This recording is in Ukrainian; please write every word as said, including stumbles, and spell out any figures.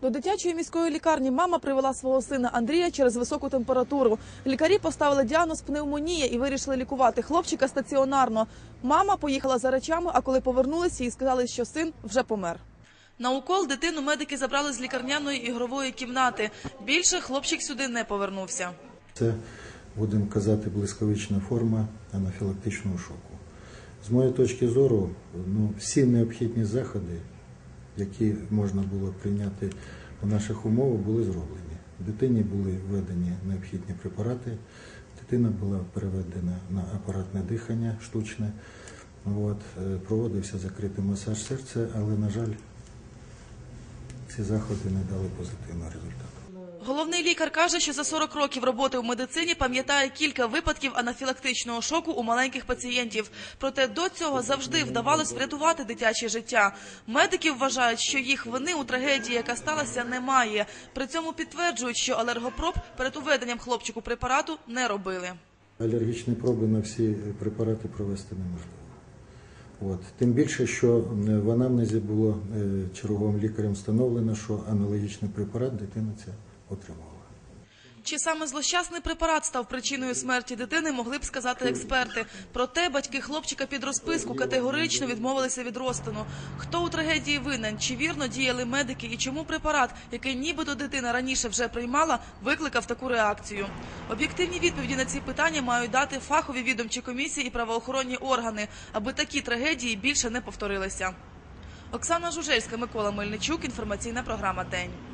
До дитячої міської лікарні мама привела свого сина Андрія через високу температуру. Лікарі поставили діагноз пневмонія і вирішили лікувати хлопчика стаціонарно. Мама поїхала за речами, а коли повернулися, їй сказали, що син вже помер. На укол дитину медики забрали з лікарняної ігрової кімнати. Більше хлопчик сюди не повернувся. Це, будемо казати, блискавична форма анафілактичного шоку. З моєї точки зору, ну, всі необхідні заходи, які можна було прийняти у наших умовах, були зроблені. Дитині були введені необхідні препарати, дитина була переведена на апаратне дихання штучне, от, проводився закритий масаж серця, але, на жаль, ці заходи не дали позитивного результату. Головний лікар каже, що за сорок років роботи в медицині пам'ятає кілька випадків анафілактичного шоку у маленьких пацієнтів. Проте до цього завжди вдавалось врятувати дитяче життя. Медики вважають, що їх вини у трагедії, яка сталася, немає. При цьому підтверджують, що алергопроб перед уведенням хлопчику препарату не робили. Алергічні проби на всі препарати провести неможливо. От. Тим більше, що в анамнезі було черговим лікарем встановлено, що аналогічний препарат дитина ця отримувала. Чи саме злощасний препарат став причиною смерті дитини, могли б сказати експерти. Проте батьки хлопчика під розписку категорично відмовилися від розтину. Хто у трагедії винен, чи вірно діяли медики і чому препарат, який нібито дитина раніше вже приймала, викликав таку реакцію? Об'єктивні відповіді на ці питання мають дати фахові відомчі комісії і правоохоронні органи, аби такі трагедії більше не повторилися. Оксана Жужельська, Микола Мельничук, інформаційна програма «День».